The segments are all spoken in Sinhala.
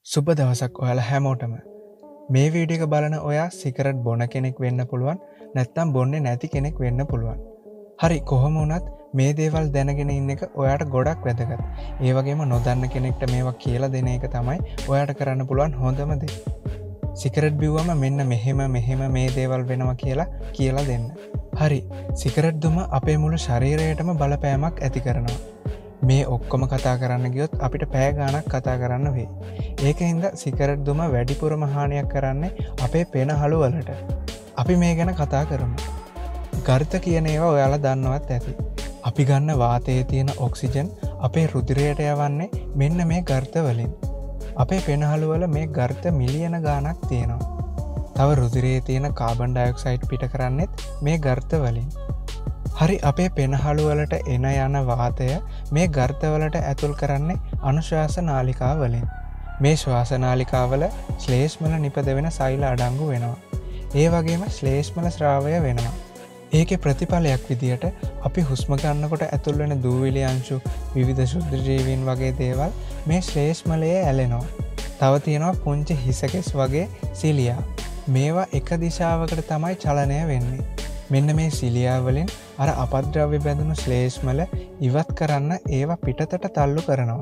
සුබ දවසක් ඔයාලා හැමෝටම. මේ වීඩියෝ එක බලන ඔයා සිගරට් බොන කෙනෙක් වෙන්න පුළුවන්, නැත්නම් බොන්නේ නැති කෙනෙක් වෙන්න පුළුවන්. හරි, කොහොම වුණත් මේ දේවල් දැනගෙන ඉන්න එක ඔයාට ගොඩක් වැදගත්. ඒ වගේම නොදන්න කෙනෙක්ට මේවා කියලා දෙන එක තමයි ඔයාට කරන්න පුළුවන් හොඳම දේ. සිගරට් බිව්වම මෙන්න මෙහෙම මේ දේවල් වෙනවා කියලා දෙන්න. හරි, සිගරට් දුම අපේ මුළු ශරීරයටම බලපෑමක් ඇති කරනවා. මේ ඔක්කොම කතා කරන්න ගියොත් අපිට පැය ගානක් කතා කරන්න වේ. ඒකින්ද සිගරට් දුම වැඩිපුරම හානියක් කරන්නේ අපේ පෙනහළු වලට. අපි මේ ගැන කතා කරමු. ගර්ත කියන ඒවා ඔයාලා දන්නවත් ඇති. අපි ගන්න වාතයේ තියෙන ඔක්සිජන් අපේ රුධිරයට යවන්නේ මෙන්න මේ ගර්ත වලින්. අපේ පෙනහළු වල මේ ගර්ත මිලියන ගානක් තියෙනවා. තව රුධිරයේ තියෙන කාබන් ඩයොක්සයිඩ් පිට කරන්නේත් මේ ගර්ත වලින්. හරි, අපේ පෙනහළු වලට එන යන වාතය මේ ගර්තවලට ඇතුල් කරන්නේ අනුශ්වාස නාලිකා වලින්. මේ ශ්වාස නාලිකාවල ශ්ලේෂ්මල නිපද වෙන සෛල අඩංගු වෙනවා. ඒ වගේම ශ්ලේෂ්මල ස්‍රාවය වෙනවා. ඒකේ ප්‍රතිඵලයක් විදියට අපි හුස්ම ගන්නකොට ඇතුල් වෙන දූවිලි අංශු, විවිධ ශුද්ධ ජීවීන් වගේ දේවල් මේ ශ්ලේෂ්මලයේ ඇලෙනවා. තව තියෙනවා පුංචි හිසකෙස් වගේ සිලියා. මේවා එක දිශාවකට තමයි චලනය වෙන්නේ. මෙන්න මේ සිලියා වලින් අර අපද්‍රව්‍ය බැඳුණු ශ්ලේෂ්මල ඉවත් කරන්න ඒවා පිටතට තල්ලු කරනවා.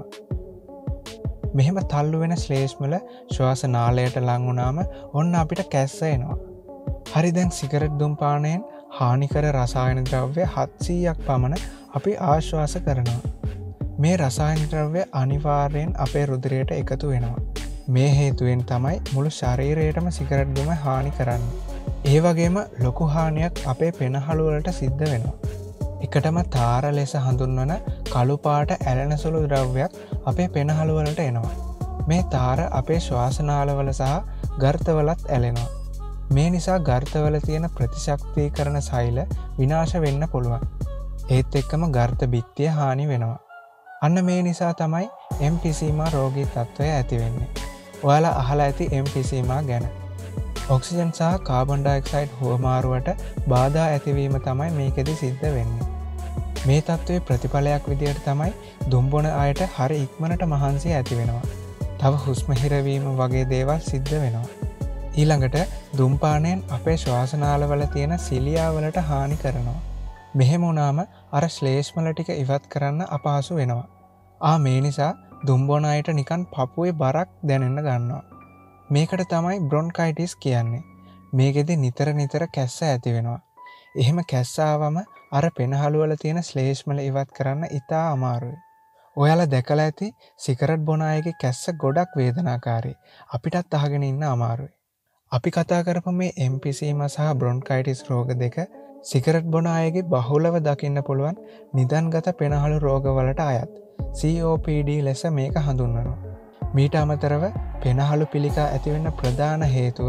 මෙහෙම තල්ලු වෙන ශ්ලේෂ්මල ශ්වාස නාලයට ලං වුණාම ඔන්න අපිට කැස්ස එනවා. හරි, දැන් සිගරට් දුම්පානයෙන් හානිකර රසායන ද්‍රව්‍ය 700ක් පමණ අපි ආශ්වාස කරනවා. මේ රසායන ද්‍රව්‍ය අනිවාර්යෙන් අපේ රුධිරයට එකතු වෙනවා. මේ හේතුවෙන් තමයි මුළු ශරීරයටම සිගරට් දුම හානි කරන්නේ. ඒ වගේම ලොකු හානියක් අපේ පෙනහළු වලට සිද්ධ වෙනවා. එකටම තාර ලෙස හඳුන්වන කළු පාට ඇලෙන සුළු ද්‍රව්‍යයක් අපේ පෙනහළු වලට එනවා. මේ තාර අපේ ශ්වාසනාලවල සහ ගර්තවලත් ඇලෙනවා. මේ නිසා ගර්තවල තියෙන ප්‍රතිශක්තිකරණ සෛල විනාශ වෙන්න පුළුවන්. ඒත් එක්කම ගර්ත බිත්තිය හානි වෙනවා. අන්න මේ නිසා තමයි එම්ෆිසීමා රෝගී තත්ත්වය ඇති වෙන්නේ. ඔයාලා අහලා ඇති එම්ෆිසීමා ගැන. ඔක්සිජන් සහ කාබන් ඩයොක්සයිඩ් හුවමාරුවට බාධා ඇතිවීම තමයි මේකෙදි සිද්ධ වෙන්නේ. මේ තත්ත්වයේ ප්‍රතිඵලයක් විදියට තමයි දුම්බොන අයට හරි ඉක්මනට මහන්සිය ඇති වෙනවා. තව හුස්ම හිරවීම වගේ දේවල් සිද්ධ වෙනවා. ඊළඟට දුම්පානයෙන් අපේ ශ්වාසනාලවල තියෙන සිලියා වලට හානි කරනවා. මෙහෙම වුණාම අර ශ්ලේෂ්මල ටික ඉවත් කරන්න අපහසු වෙනවා. මේ නිසා දුම්බොන අයට නිකන් පපුවේ බරක් දැනෙන්න ගන්නවා. මේකට තමයි බ්‍රොන්කයිටිස් කියන්නේ. මේකෙදි නිතර කැස්ස ඇති වෙනවා. එහෙම කැස්ස ආවම අර පෙනහළු වල තියෙන ශ්ලේෂ්මල ඉවත් කරන්න ඉතා අමාරුයි. ඔයාලා දැකලා ඇති සිගරට් බොන අයගේ කැස්ස ගොඩක් වේදනාකාරී. අපිටත් අහගෙන ඉන්න අමාරුයි. අපි කතා කරපු මේ එම්ෆිසීමා සහ බ්‍රොන්කයිටිස් රෝග දෙක සිගරට් බොන අයගේ බහුලව දකින්න පුළුවන් නිදන්ගත පෙනහළු රෝගවලට අයත් COPD ලෙස මේක හඳුන්වනවා. මීට අමතරව පෙනහළු පිළිකා ඇතිවෙන්න ප්‍රධාන හේතුව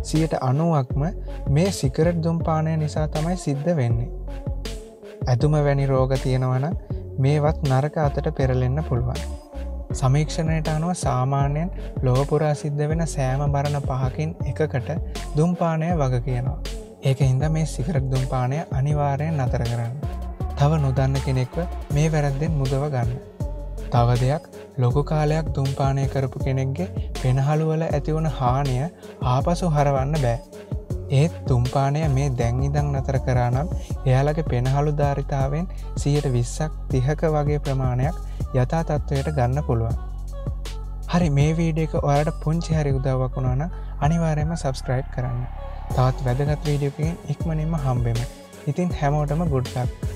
90%ක්ම මේ සිගරට් දුම්පානය නිසා තමයි සිද්ධ වෙන්නේ. ඇතුම වැනි රෝග තියෙනවා නම් මේවත් නරක අතට පෙරලෙන්න පුළුවන්. සමීක්ෂණයට අනුව සාමාන්‍යයෙන් ලොව පුරා සිද්ධ වෙන සෑම මරණ 5කින් එකකට දුම්පානය වග කියනවා. ඒකින්ද මේ සිගරට් දුම්පානය අනිවාර්යෙන් නතර කරන්න. තව නොදන්න කෙනෙක්ව මේ වැරද්දෙන් මුදව ගන්න. තව දෙයක්, ලොකු කාලයක් දුම්පානය කරපු කෙනෙක්ගේ පෙනහළු වල ඇතිවුණ හානිය ආපසු හරවන්න බෑ. ඒත් දුම්පානය මේ දැන් ඉඳන් නතර කරා නම් එයාලගේ පෙනහළු ධාරිතාවෙන් 20%ක් 30ක වගේ ප්‍රමාණයක් යථා තත්ත්වයට ගන්න පුළුවන්. හරි, මේ වීඩියෝ එක ඔයාලට පුංචි හරි උදව්වක් වුණා නම් අනිවාර්යයෙන්ම subscribe කරන්න. තවත් වැදගත් වීඩියෝ එකකින් ඉක්මනින්ම හම්බෙමු. ඉතින් හැමෝටම good luck.